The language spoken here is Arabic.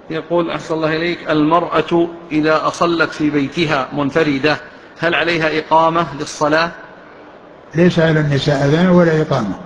يقول أحسن الله إليك: المرأة إذا أصلت في بيتها منفردة هل عليها إقامة للصلاة؟ ليس على النساء أذان ولا إقامة.